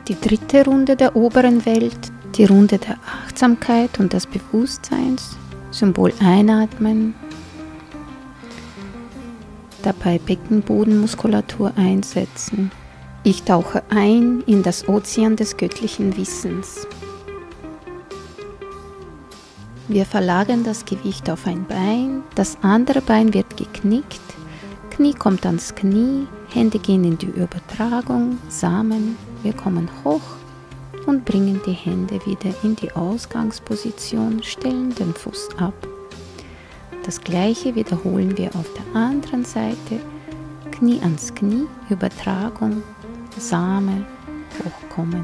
Die dritte Runde der oberen Welt, die Runde der Achtsamkeit und des Bewusstseins. Symbol einatmen. Dabei Beckenbodenmuskulatur einsetzen. Ich tauche ein in das Ozean des göttlichen Wissens. Wir verlagern das Gewicht auf ein Bein, das andere Bein wird geknickt, Knie kommt ans Knie, Hände gehen in die Übertragung, Samen, wir kommen hoch und bringen die Hände wieder in die Ausgangsposition, stellen den Fuß ab. Das gleiche wiederholen wir auf der anderen Seite, Knie ans Knie, Übertragung, Same, hochkommen.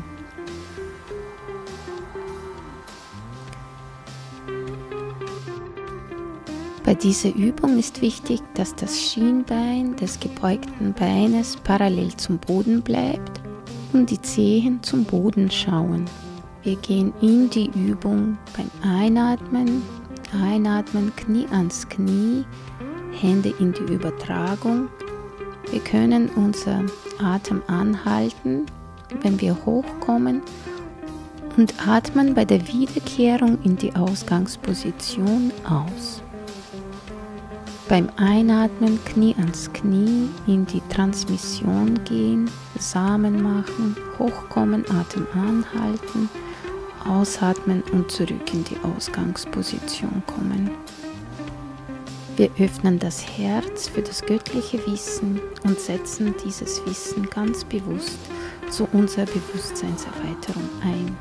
Bei dieser Übung ist wichtig, dass das Schienbein des gebeugten Beines parallel zum Boden bleibt und die Zehen zum Boden schauen. Wir gehen in die Übung beim Einatmen, Knie ans Knie, Hände in die Übertragung. Wir können unseren Atem anhalten, wenn wir hochkommen und atmen bei der Wiederkehrung in die Ausgangsposition aus. Beim Einatmen Knie ans Knie, in die Transmission gehen, Samen machen, hochkommen, Atem anhalten, ausatmen und zurück in die Ausgangsposition kommen. Wir öffnen das Herz für das göttliche Wissen und setzen dieses Wissen ganz bewusst zu unserer Bewusstseinserweiterung ein.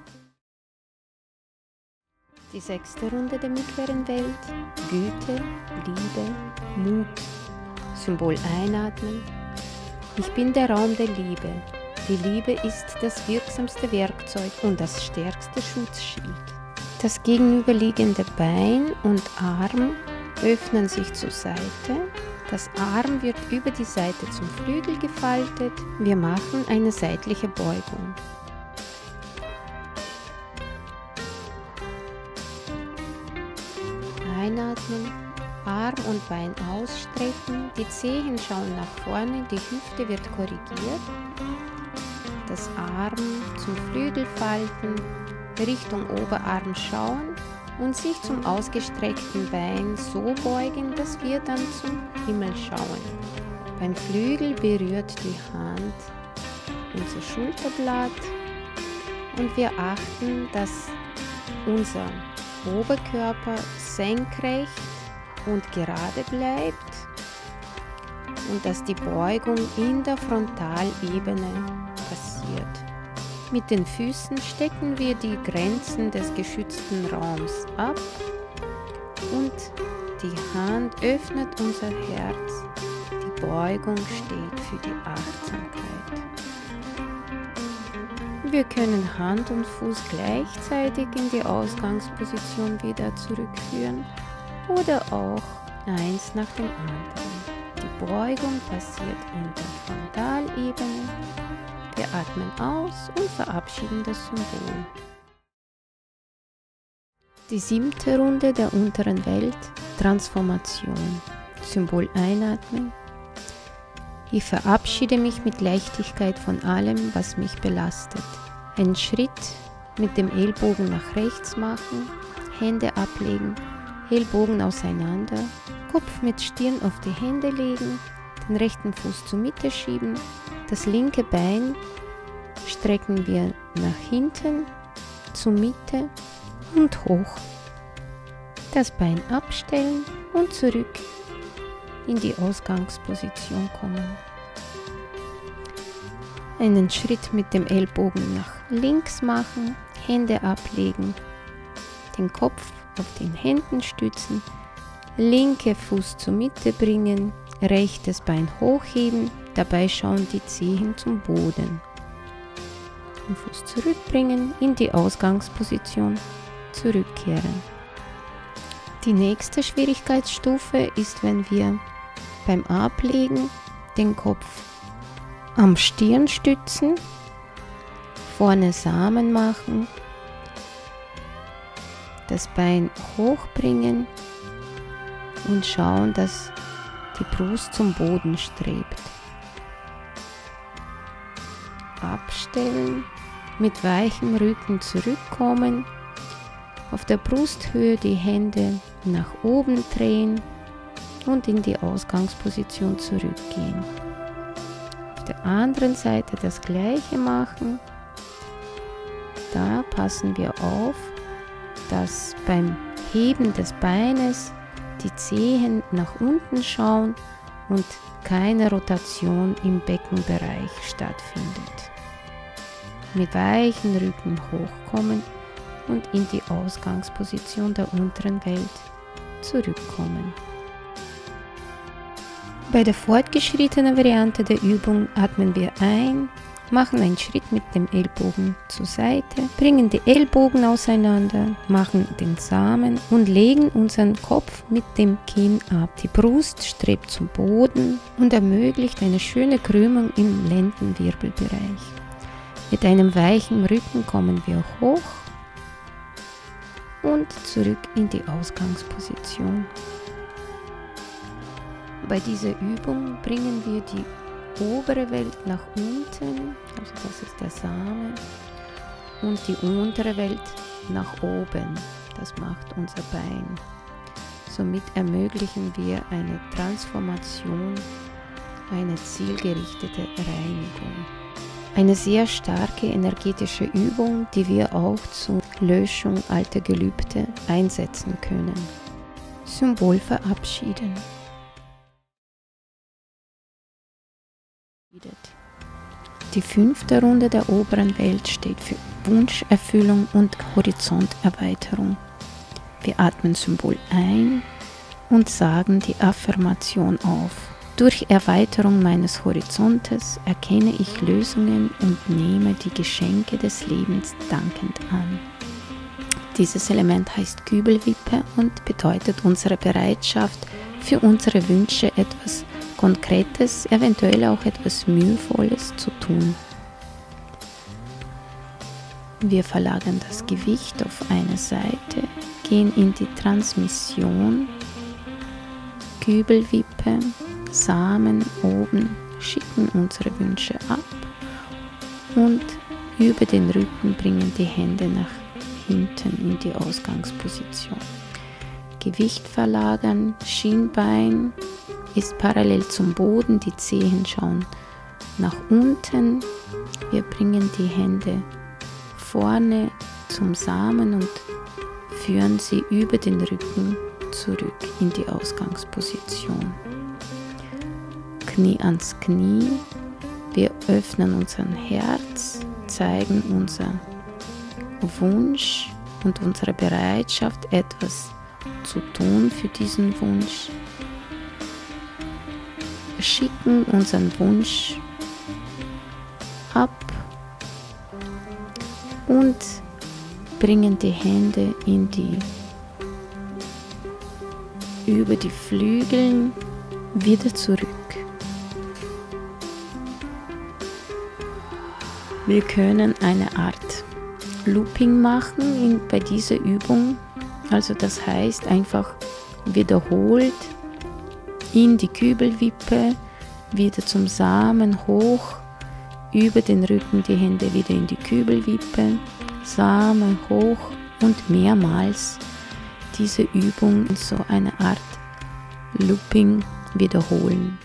Die sechste Runde der mittleren Welt, Güte, Liebe, Mut. Symbol einatmen. Ich bin der Raum der Liebe. Die Liebe ist das wirksamste Werkzeug und das stärkste Schutzschild. Das gegenüberliegende Bein und Arm öffnen sich zur Seite. Das Arm wird über die Seite zum Flügel gefaltet. Wir machen eine seitliche Beugung. Einatmen, Arm und Bein ausstrecken, die Zehen schauen nach vorne, die Hüfte wird korrigiert, das Arm zum Flügel falten, Richtung Oberarm schauen und sich zum ausgestreckten Bein so beugen, dass wir dann zum Himmel schauen. Beim Flügel berührt die Hand unser Schulterblatt und wir achten, dass unser Oberkörper senkrecht und gerade bleibt und dass die Beugung in der Frontalebene passiert. Mit den Füßen stecken wir die Grenzen des geschützten Raums ab und die Hand öffnet unser Herz. Die Beugung steht für die Achtsamkeit. Wir können Hand und Fuß gleichzeitig in die Ausgangsposition wieder zurückführen oder auch eins nach dem anderen. Die Beugung passiert in der Frontalebene. Wir atmen aus und verabschieden das Symbol. Die siebte Runde der unteren Welt, Transformation. Symbol einatmen. Ich verabschiede mich mit Leichtigkeit von allem, was mich belastet. Einen Schritt mit dem Ellbogen nach rechts machen, Hände ablegen, Ellbogen auseinander, Kopf mit Stirn auf die Hände legen, den rechten Fuß zur Mitte schieben, das linke Bein strecken wir nach hinten, zur Mitte und hoch. Das Bein abstellen und zurück in die Ausgangsposition kommen. Einen Schritt mit dem Ellbogen nach links machen, Hände ablegen, den Kopf auf den Händen stützen, linke Fuß zur Mitte bringen, rechtes Bein hochheben, dabei schauen die Zehen zum Boden. Den Fuß zurückbringen, in die Ausgangsposition zurückkehren. Die nächste Schwierigkeitsstufe ist, wenn wir beim Ablegen den Kopf am Stirn stützen, vorne Samen machen, das Bein hochbringen und schauen, dass die Brust zum Boden strebt. abstellen, mit weichem Rücken zurückkommen, auf der Brusthöhe die Hände nach oben drehen und in die Ausgangsposition zurückgehen. Auf der anderen Seite das gleiche machen. Da passen wir auf, dass beim Heben des Beines die Zehen nach unten schauen und keine Rotation im Beckenbereich stattfindet. Mit weichem Rücken hochkommen und in die Ausgangsposition der unteren Welt zurückkommen. Bei der fortgeschrittenen Variante der Übung atmen wir ein, machen einen Schritt mit dem Ellbogen zur Seite, bringen die Ellbogen auseinander, machen den Samen und legen unseren Kopf mit dem Kinn ab. Die Brust strebt zum Boden und ermöglicht eine schöne Krümmung im Lendenwirbelbereich. Mit einem weichen Rücken kommen wir hoch und zurück in die Ausgangsposition. Bei dieser Übung bringen wir die obere Welt nach unten, also das ist der Samen, und die untere Welt nach oben, das macht unser Bein. Somit ermöglichen wir eine Transformation, eine zielgerichtete Reinigung. Eine sehr starke energetische Übung, die wir auch zur Löschung alter Gelübde einsetzen können. Symbol verabschieden. Die 5. Runde der oberen Welt steht für Wunscherfüllung und Horizonterweiterung. Wir atmen Symbol ein und sagen die Affirmation auf. Durch Erweiterung meines Horizontes erkenne ich Lösungen und nehme die Geschenke des Lebens dankend an. Dieses Element heißt Kübelwippe und bedeutet unsere Bereitschaft, für unsere Wünsche etwas Konkretes, eventuell auch etwas Mühevolles zu tun. Wir verlagern das Gewicht auf eine Seite, gehen in die Transmission, Kübelwippe, Samen oben, schicken unsere Wünsche ab und über den Rücken bringen die Hände nach hinten in die Ausgangsposition. Gewicht verlagern, Schienbein ist parallel zum Boden, die Zehen schauen nach unten. Wir bringen die Hände vorne zum Samen und führen sie über den Rücken zurück in die Ausgangsposition. Knie ans Knie. Wir öffnen unser Herz, zeigen unser Wunsch und unsere Bereitschaft, etwas zu tun für diesen Wunsch. Wir schicken unseren Wunsch ab und bringen die Hände über die Flügel wieder zurück. Wir können eine Art Looping machen bei dieser Übung. Also das heißt einfach wiederholt in die Kübelwippe, wieder zum Samen hoch, über den Rücken die Hände wieder in die Kübelwippe, Samen hoch und mehrmals diese Übung in so eine Art Looping wiederholen.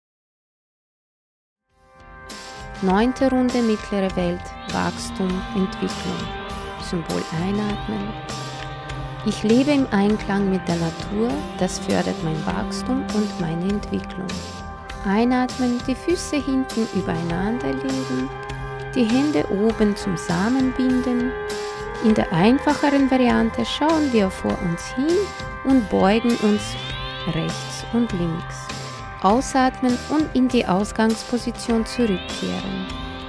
9. Runde mittlere Welt, Wachstum, Entwicklung. Symbol einatmen. Ich lebe im Einklang mit der Natur, das fördert mein Wachstum und meine Entwicklung. Einatmen, die Füße hinten übereinander legen, die Hände oben zum Samen binden. In der einfacheren Variante schauen wir vor uns hin und beugen uns rechts und links. Ausatmen und in die Ausgangsposition zurückkehren.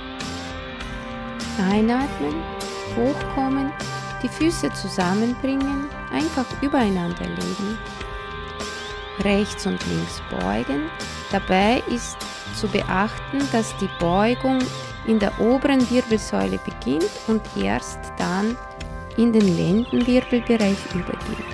Einatmen, hochkommen, die Füße zusammenbringen, einfach übereinander legen. Rechts und links beugen. Dabei ist zu beachten, dass die Beugung in der oberen Wirbelsäule beginnt und erst dann in den Lendenwirbelbereich übergeht.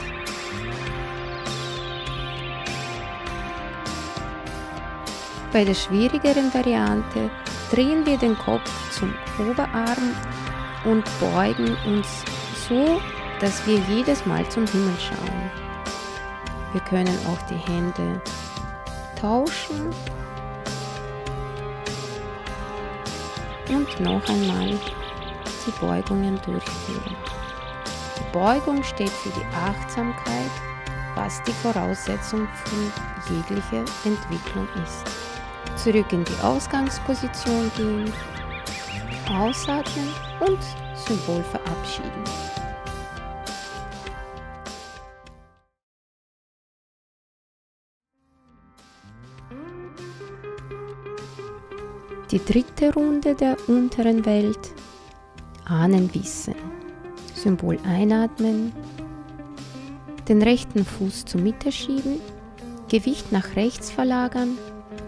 Bei der schwierigeren Variante drehen wir den Kopf zum Oberarm und beugen uns so, dass wir jedes Mal zum Himmel schauen. Wir können auch die Hände tauschen und noch einmal die Beugungen durchführen. Die Beugung steht für die Achtsamkeit, was die Voraussetzung für jegliche Entwicklung ist. Zurück in die Ausgangsposition gehen, ausatmen und Symbol verabschieden. Die dritte Runde der unteren Welt, Ahnenwissen. Symbol einatmen, den rechten Fuß zur Mitte schieben, Gewicht nach rechts verlagern,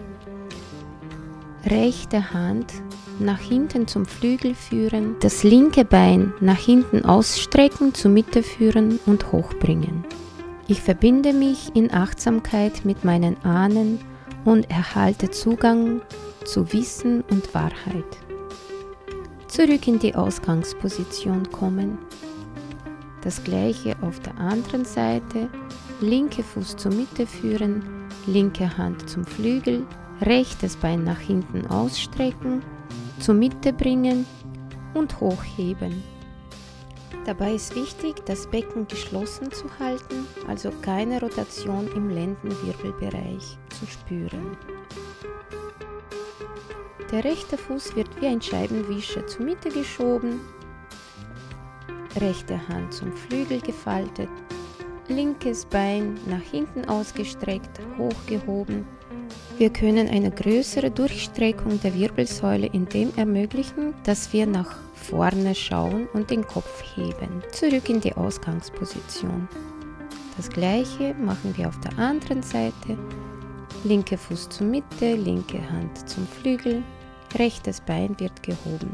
rechte Hand nach hinten zum Flügel führen, das linke Bein nach hinten ausstrecken, zur Mitte führen und hochbringen. Ich verbinde mich in Achtsamkeit mit meinen Ahnen und erhalte Zugang zu Wissen und Wahrheit. Zurück in die Ausgangsposition kommen. Das gleiche auf der anderen Seite, linke Fuß zur Mitte führen, linke Hand zum Flügel, rechtes Bein nach hinten ausstrecken, zur Mitte bringen und hochheben. Dabei ist wichtig, das Becken geschlossen zu halten, also keine Rotation im Lendenwirbelbereich zu spüren. Der rechte Fuß wird wie ein Scheibenwischer zur Mitte geschoben, rechte Hand zum Flügel gefaltet, linkes Bein nach hinten ausgestreckt, hochgehoben. Wir können eine größere Durchstreckung der Wirbelsäule in dem ermöglichen, dass wir nach vorne schauen und den Kopf heben. Zurück in die Ausgangsposition. Das gleiche machen wir auf der anderen Seite. Linke Fuß zur Mitte, linke Hand zum Flügel, rechtes Bein wird gehoben.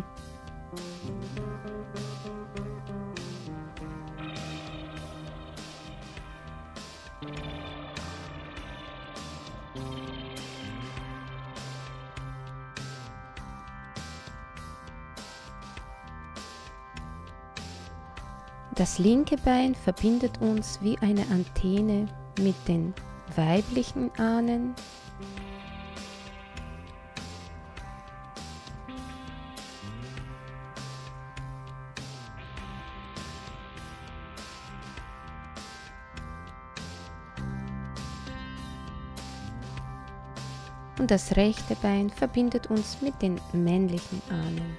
Das linke Bein verbindet uns wie eine Antenne mit den weiblichen Ahnen. Und das rechte Bein verbindet uns mit den männlichen Ahnen.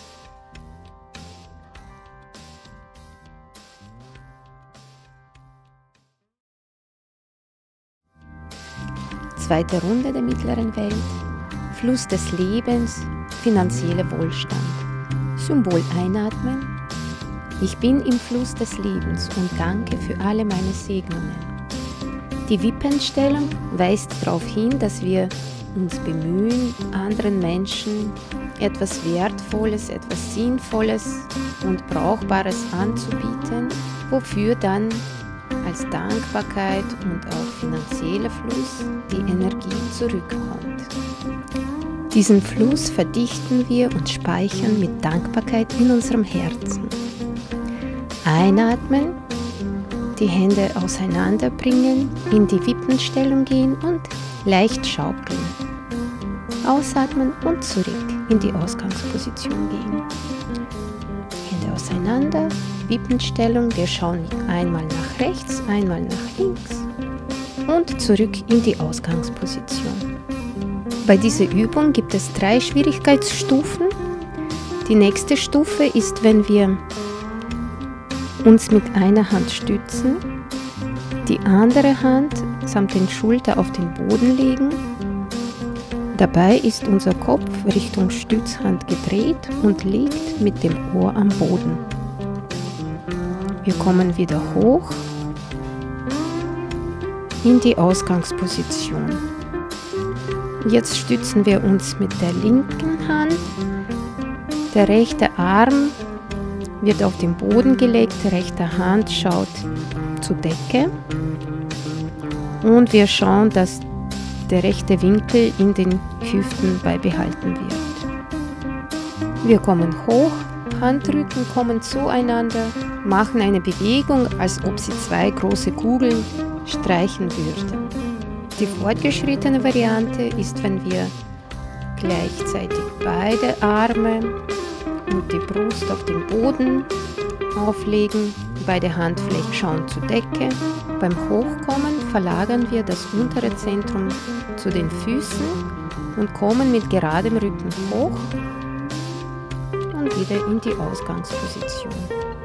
Zweite Runde der mittleren Welt, Fluss des Lebens, finanzieller Wohlstand. Symbol einatmen. Ich bin im Fluss des Lebens und danke für alle meine Segnungen. Die Wippenstellung weist darauf hin, dass wir uns bemühen, anderen Menschen etwas Wertvolles, etwas Sinnvolles und Brauchbares anzubieten, wofür dann als Dankbarkeit und auch finanzieller Fluss die Energie zurückkommt. Diesen Fluss verdichten wir und speichern mit Dankbarkeit in unserem Herzen. Einatmen, die Hände auseinanderbringen, in die Wippenstellung gehen und leicht schaukeln. Ausatmen und zurück in die Ausgangsposition gehen. Hände auseinander, Wippenstellung, wir schauen einmal nach rechts, einmal nach links und zurück in die Ausgangsposition. Bei dieser Übung gibt es 3 Schwierigkeitsstufen. Die nächste Stufe ist, wenn wir uns mit einer Hand stützen, die andere Hand samt den Schultern auf den Boden legen. Dabei ist unser Kopf Richtung Stützhand gedreht und liegt mit dem Ohr am Boden. Wir kommen wieder hoch in die Ausgangsposition. Jetzt stützen wir uns mit der linken Hand. Der rechte Arm wird auf den Boden gelegt, die rechte Hand schaut zur Decke. Und wir schauen, dass der rechte Winkel in den Hüften beibehalten wird. Wir kommen hoch, Handrücken kommen zueinander, machen eine Bewegung, als ob Sie zwei große Kugeln streichen würden. Die fortgeschrittene Variante ist, wenn wir gleichzeitig beide Arme und die Brust auf den Boden auflegen, beide Handflächen schauen zur Decke. Beim Hochkommen verlagern wir das untere Zentrum zu den Füßen und kommen mit geradem Rücken hoch und wieder in die Ausgangsposition.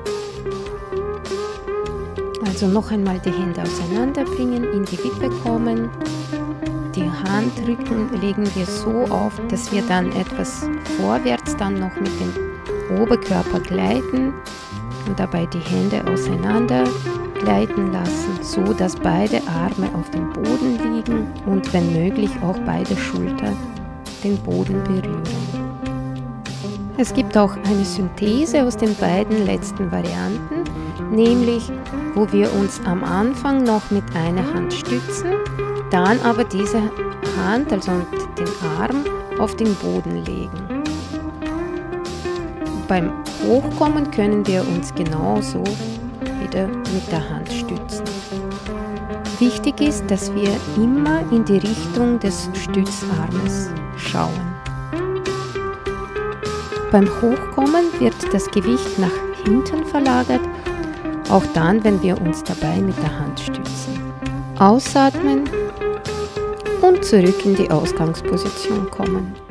Also noch einmal die Hände auseinanderbringen, in die Wippe kommen. Die Handrücken legen wir so auf, dass wir dann etwas vorwärts dann noch mit dem Oberkörper gleiten und dabei die Hände auseinander gleiten lassen, so dass beide Arme auf dem Boden liegen und wenn möglich auch beide Schultern den Boden berühren. Es gibt auch eine Synthese aus den beiden letzten Varianten, nämlich wo wir uns am Anfang noch mit einer Hand stützen, dann aber diese Hand, also den Arm, auf den Boden legen. Beim Hochkommen können wir uns genauso wieder mit der Hand stützen. Wichtig ist, dass wir immer in die Richtung des Stützarmes schauen. Beim Hochkommen wird das Gewicht nach hinten verlagert, auch dann, wenn wir uns dabei mit der Hand stützen. Ausatmen und zurück in die Ausgangsposition kommen.